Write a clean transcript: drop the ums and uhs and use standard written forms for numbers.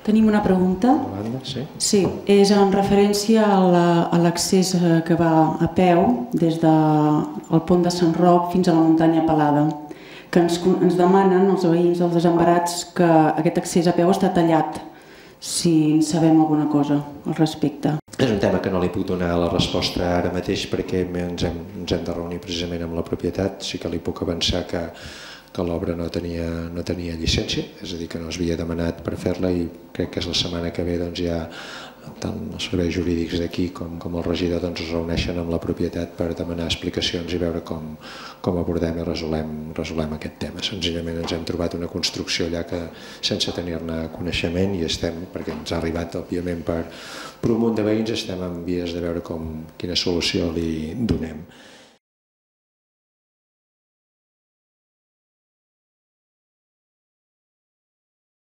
Tenim una pregunta. Sí, és en referència a l'accés que va a peu des del pont de Sant Roc fins a la muntanya Pelada, que ens demanen els veïns dels Desembarats que aquest accés a peu està tallat, si en sabem alguna cosa al respecte. És un tema que no li puc donar la resposta ara mateix perquè ens hem de reunir precisament amb la propietat. Sí que li puc avançar que l'obra no tenia llicència, és a dir, que no s'havia demanat per fer-la, i crec que és la setmana que ve ja tant els serveis jurídics d'aquí com el regidor es reuneixen amb la propietat per demanar explicacions i veure com abordem i resolem aquest tema. Senzillament ens hem trobat una construcció allà que sense tenir-ne coneixement, i estem, perquè ens ha arribat òbviament per un munt de veïns, estem en vies de veure quina solució li donem.